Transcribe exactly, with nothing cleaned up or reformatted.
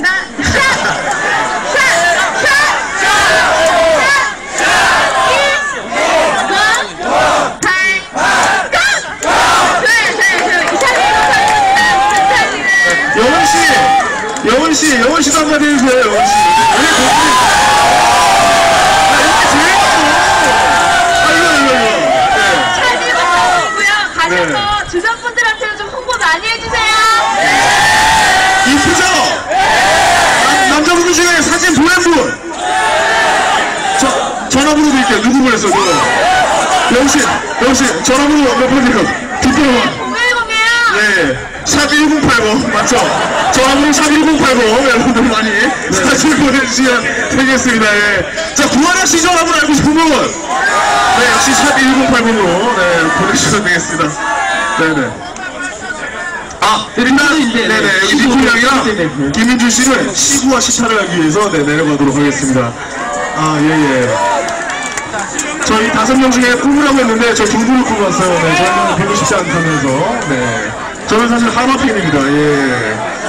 하겠습니다. 샷! 샷! 샷! 여원 씨, 여원 씨도 한마디 해주세요, 여원 씨. 왜 거기? 아, 이게 제일 많어. 아, 이거, 이거, 이거. 네. 잘 읽어주시고요. 가셔서 네. 주변분들한테는 좀 홍보 많이 해주세요. 이쁘죠? 남, 남자분들 중에 사진 보낸 분. 저, 전화번호 드릴게요. 누구 보냈어, 저? 여원 씨, 여원 씨, 전화번호 몇 번이요? 뒷번호. 공일공이에요. 네. 샵 일공팔공 맞죠? 전화번호 샵 일공팔공 여러분들 많이 네. 사진 보내주시면 되겠습니다. 예. 자, 구하나 씨 전화번호 알고 싶은 분 네, 역시 샵 일공팔공으로 네, 보내주시면 되겠습니다. 네네. 아, 일단 네네 여기 니콜 양이랑 김민준 씨는 시구와 시타를 하기 위해서 네, 내려가도록 하겠습니다. 아, 예예. 저희 다섯 명 중에 꿈이라고 했는데 저 중부를 꿈꿨어요. 네, 저희는 배고 싶지 않다면서 네. 저는 사실 하마팬입니다. 예.